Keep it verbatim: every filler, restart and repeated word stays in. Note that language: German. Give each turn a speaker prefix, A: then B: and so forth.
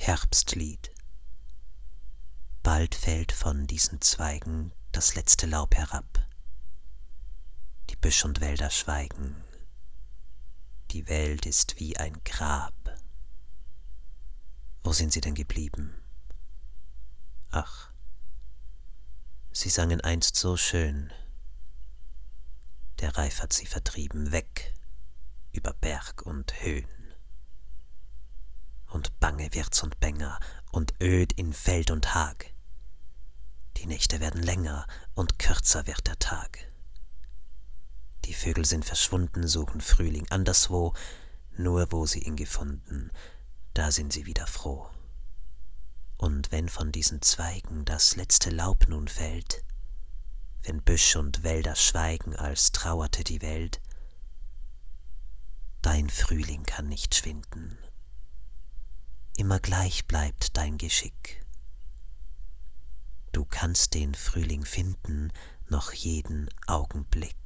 A: Herbstlied. Bald fällt von diesen Zweigen das letzte Laub herab. Die Büsch und Wälder schweigen. Die Welt ist wie ein Grab. Wo sind sie denn geblieben? Ach, sie sangen einst so schön. Der Reif hat sie vertrieben, weg über Berg und Höhen. Und bange wird's und bänger und öd in Feld und Hag. Die Nächte werden länger und kürzer wird der Tag. Die Vögel sind verschwunden, suchen Frühling anderswo, nur wo sie ihn gefunden, da sind sie wieder froh. Und wenn von diesen Zweigen das letzte Laub nun fällt, wenn Büsch und Wälder schweigen, als trauerte die Welt, dein Frühling kann nicht schwinden. Immer gleich bleibt dein Geschick. Du kannst den Frühling finden, noch jeden Augenblick.